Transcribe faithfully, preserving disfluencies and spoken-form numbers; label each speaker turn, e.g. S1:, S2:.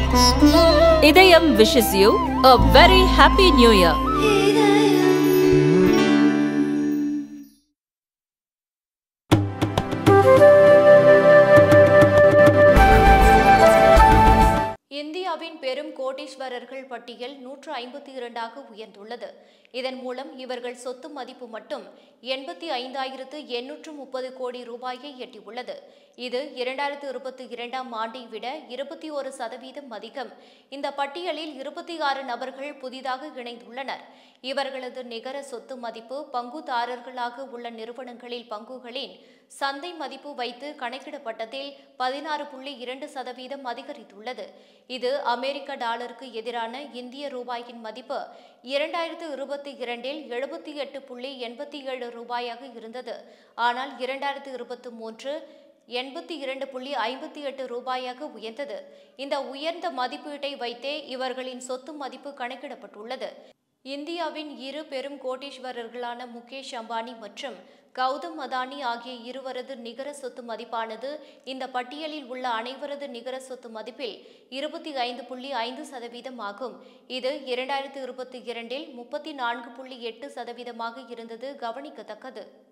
S1: Idayam wishes you a very happy new year.
S2: இந்தியாவின் பெரும் கோடீஸ்வரர்கள் பட்டியல் நூற்று ஐம்பத்தி இரண்டாக உயர்ந்துள்ளது. இதன் மூலம் இவர்கள் சொத்து மதிப்பு மட்டும் எண்பத்தி ஐந்தாயிரத்து எண்ணூற்று முப்பது கோடி ரூபாயை எட்டியுள்ளது. இது இரண்டாயிரத்து இருபத்தி இரண்டாம் ஆண்டை விட இருபத்தி ஒரு சதவீதம் அதிகம். இந்த பட்டியலில் இருபத்தி ஆறு நபர்கள் புதிதாக இணைந்துள்ளனர். இவர்களது நிகர சொத்து மதிப்பு பங்குதாரர்களாக உள்ள நிறுவனங்களில் பங்குகளின் சந்தை மதிப்பு வைத்து கணக்கிடப்பட்டதில் பதினாறு புள்ளி இரண்டு சதவீதம் அதிகரித்துள்ளது. இது அமெரிக்க டாலருக்கு எதிரான இந்திய ரூபாயின் மதிப்பு இரண்டாயிரத்து இருபத்தி இரண்டில் எழுபத்தி எட்டு புள்ளி எண்பத்தி ஏழு ரூபாயாக இருந்தது. ஆனால் இரண்டாயிரத்து இருபத்தி மூன்று எண்பத்தி இரண்டு புள்ளி ஐம்பத்தி எட்டு ரூபாயாக உயர்ந்தது. இந்த உயர்ந்த மதிப்பீட்டை வைத்தே இவர்களின் சொத்து மதிப்பு கணக்கிடப்பட்டுள்ளது. இந்தியாவின் இரு பெரும் கோடீஸ்வரர்களான முகேஷ் அம்பானி மற்றும் கௌதம் அதானி ஆகிய இருவரது நிகர சொத்து மதிப்பானது இந்த பட்டியலில் உள்ள அனைவரது நிகர சொத்து மதிப்பில் இருபத்தி ஐந்து புள்ளி ஐந்து சதவீதம் ஆகும். இது இரண்டாயிரத்து இருபத்தி இரண்டில் முப்பத்தி நான்கு புள்ளி எட்டு சதவீதமாக இருந்தது கவனிக்கத்தக்கது.